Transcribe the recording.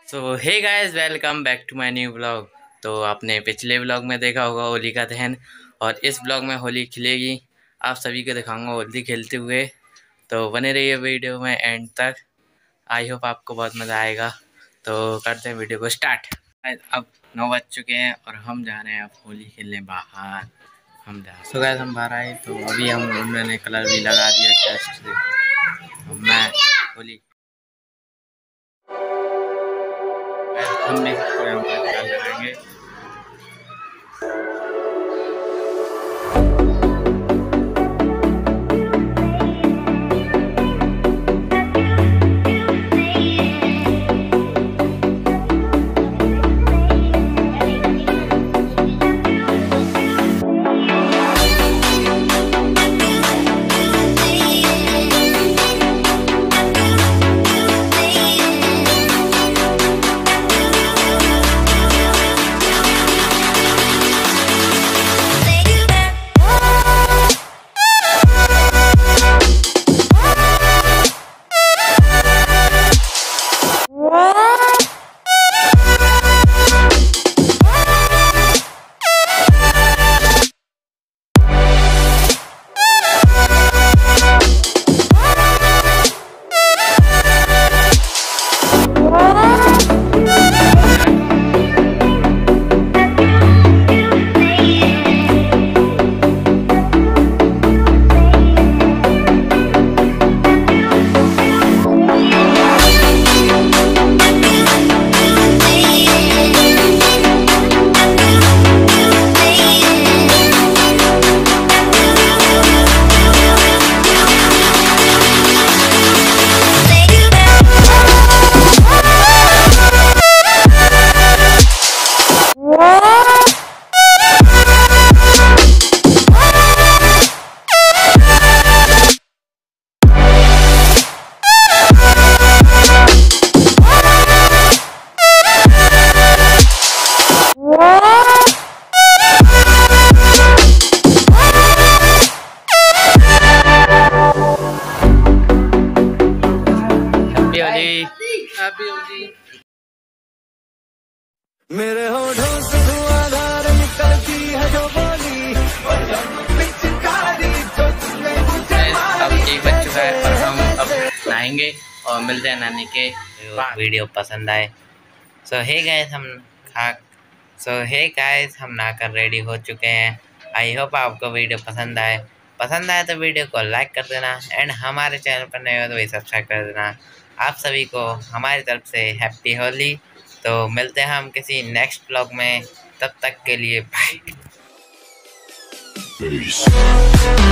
तो hey guys, welcome back to my new blog. तो आपने पिछले ब्लॉग में देखा होगा होली का दहन, और इस ब्लॉग में होली खिलेगी। आप सभी को दिखाऊंगा होली खेलते हुए। तो बने रहिए वीडियो में एंड तक। आई होप आपको बहुत मज़ा आएगा। तो करते हैं वीडियो को स्टार्ट। अब 9 बज चुके हैं और हम जा रहे हैं अब होली खेलने बाहर। सो गाइस, हम बाहर आए तो अभी उन्होंने कलर भी लगा दिया जस्ट। मैं होली हम भी सबको यहाँ पर कलर लगाएंगे। मेरे होठों से धुआंधार निकलती है जो बोली, पिचकारी जो तुमने मुझे अब 1 बज चुका है और हम अब नहाएंगे और मिलते हैं नानी के। वीडियो पसंद आए सो हे गाइस हम नहाकर रेडी हो चुके हैं। आई होप आपको वीडियो पसंद आए तो वीडियो को लाइक कर देना एंड हमारे चैनल पर नए हो तो वही सब्सक्राइब कर देना। आप सभी को हमारी तरफ से हैप्पी होली। तो मिलते हैं हम किसी नेक्स्ट ब्लॉग में, तब तक के लिए बाय।